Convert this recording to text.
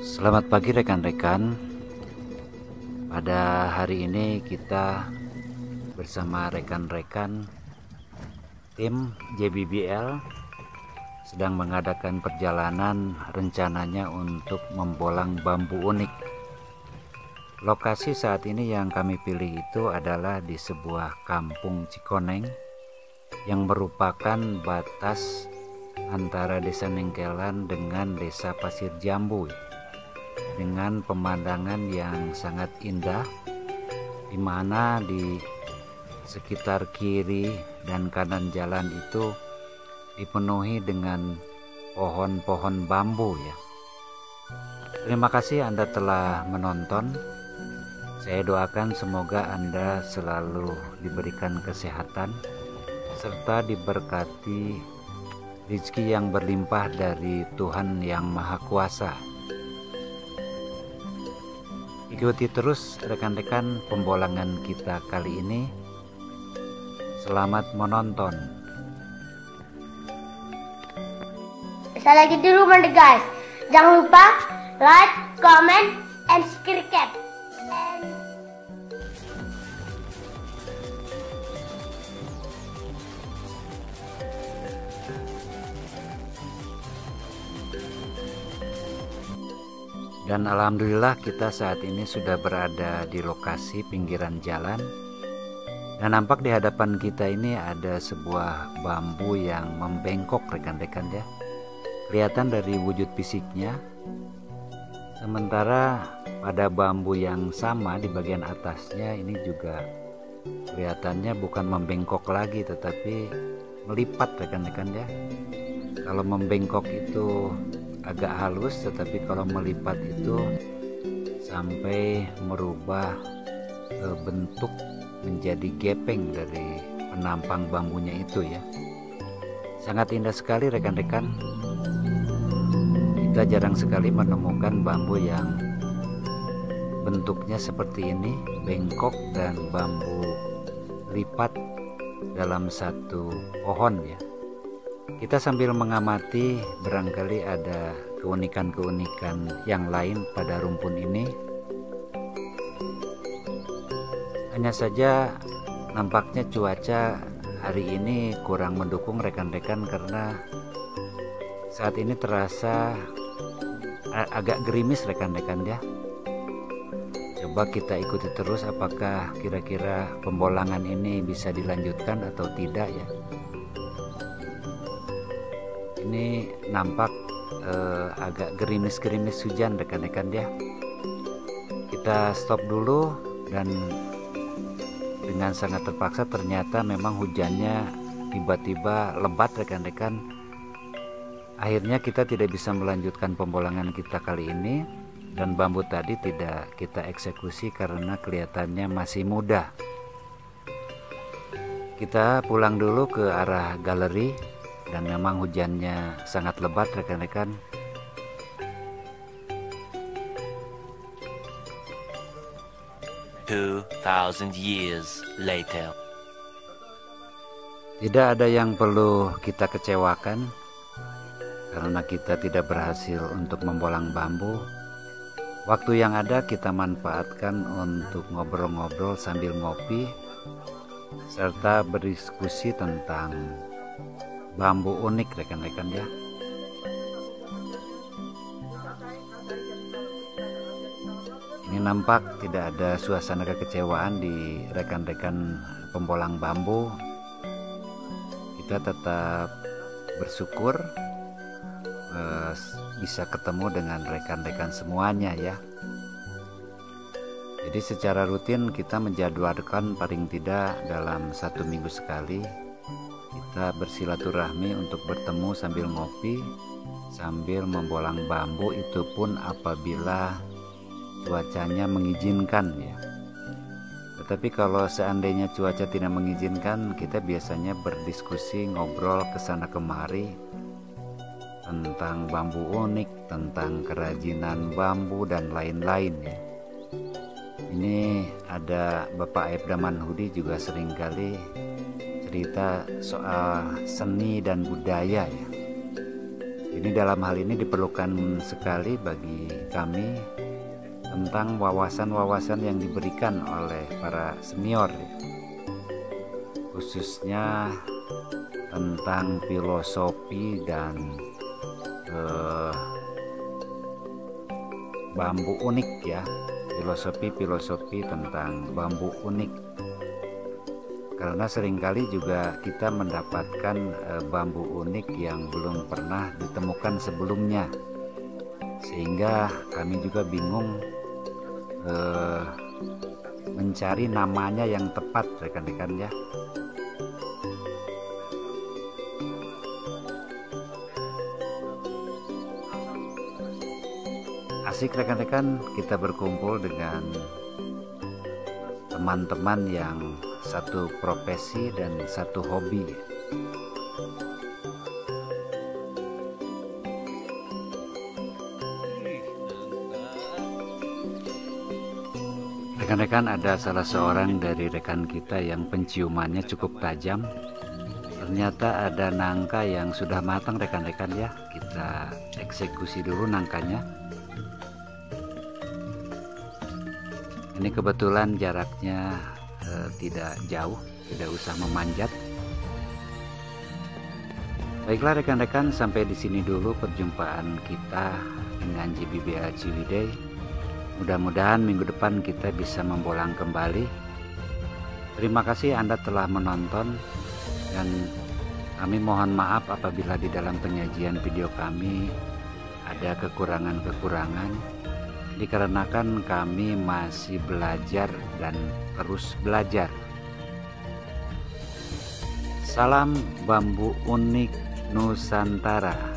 Selamat pagi rekan-rekan. Pada hari ini kita bersama rekan-rekan tim JBBL sedang mengadakan perjalanan rencananya untuk membolang bambu unik. Lokasi saat ini yang kami pilih itu adalah di sebuah kampung Cikoneng yang merupakan batas antara Desa Nengkelan dengan Desa Pasir Jambu, dengan pemandangan yang sangat indah, di mana di sekitar kiri dan kanan jalan itu dipenuhi dengan pohon-pohon bambu ya. Terima kasih Anda telah menonton. Saya doakan semoga Anda selalu diberikan kesehatan serta diberkati rezeki yang berlimpah dari Tuhan Yang Maha Kuasa. Ikuti terus rekan-rekan pembolangan kita kali ini. Selamat menonton. Sekali lagi dulu guys, jangan lupa like, comment, and subscribe. Dan alhamdulillah kita saat ini sudah berada di lokasi pinggiran jalan. Dan nampak di hadapan kita ini ada sebuah bambu yang membengkok rekan-rekan ya. Kelihatan dari wujud fisiknya. Sementara pada bambu yang sama di bagian atasnya ini juga kelihatannya bukan membengkok lagi tetapi melipat rekan-rekan ya. Kalau membengkok itu agak halus, tetapi kalau melipat itu sampai merubah bentuk menjadi gepeng dari penampang bambunya itu ya. Sangat indah sekali rekan-rekan. Kita jarang sekali menemukan bambu yang bentuknya seperti ini, bengkok dan bambu lipat dalam satu pohon ya. Kita sambil mengamati, barangkali ada keunikan-keunikan yang lain pada rumpun ini. Hanya saja nampaknya cuaca hari ini kurang mendukung rekan-rekan karena saat ini terasa agak gerimis rekan-rekan ya. Coba kita ikuti terus apakah kira-kira pembolangan ini bisa dilanjutkan atau tidak ya. Ini nampak agak gerimis-gerimis hujan rekan-rekan ya. Kita stop dulu dan dengan sangat terpaksa ternyata memang hujannya tiba-tiba lebat rekan-rekan. Akhirnya kita tidak bisa melanjutkan pembolangan kita kali ini dan bambu tadi tidak kita eksekusi karena kelihatannya masih muda. Kita pulang dulu ke arah galeri. Dan memang hujannya sangat lebat rekan-rekan. Years later. Tidak ada yang perlu kita kecewakan karena kita tidak berhasil untuk membolang bambu. Waktu yang ada kita manfaatkan untuk ngobrol-ngobrol sambil ngopi serta berdiskusi tentang bambu unik rekan-rekan ya. Ini nampak tidak ada suasana kekecewaan di rekan-rekan pembolang bambu. Kita tetap bersyukur bisa ketemu dengan rekan-rekan semuanya ya. Jadi secara rutin kita menjadwalkan paling tidak dalam 1 minggu sekali kita bersilaturahmi untuk bertemu sambil ngopi, sambil membolang bambu, itu pun apabila cuacanya mengizinkan ya. Tetapi kalau seandainya cuaca tidak mengizinkan, kita biasanya berdiskusi, ngobrol kesana kemari tentang bambu unik, tentang kerajinan bambu dan lain-lain ya. Ini ada Bapak Aibda Manhudi juga seringkali cerita soal seni dan budaya ya. Ini dalam hal ini diperlukan sekali bagi kami tentang wawasan-wawasan yang diberikan oleh para senior, khususnya tentang filosofi dan bambu unik ya, filosofi tentang bambu unik. Karena seringkali juga kita mendapatkan bambu unik yang belum pernah ditemukan sebelumnya, sehingga kami juga bingung mencari namanya yang tepat, rekan-rekan ya. Asik rekan-rekan, kita berkumpul dengan teman-teman yang satu profesi dan satu hobi. Rekan-rekan, ada salah seorang dari rekan kita yang penciumannya cukup tajam. Ternyata ada nangka yang sudah matang rekan-rekan ya. Kita eksekusi dulu nangkanya. Ini kebetulan jaraknya tidak jauh, tidak usah memanjat. Baiklah rekan-rekan, sampai di sini dulu perjumpaan kita dengan JBBA Ciwidey. Mudah-mudahan minggu depan kita bisa membolang kembali. Terima kasih Anda telah menonton, dan kami mohon maaf apabila di dalam penyajian video kami ada kekurangan-kekurangan. Dikarenakan kami masih belajar dan terus belajar. Salam bambu unik Nusantara.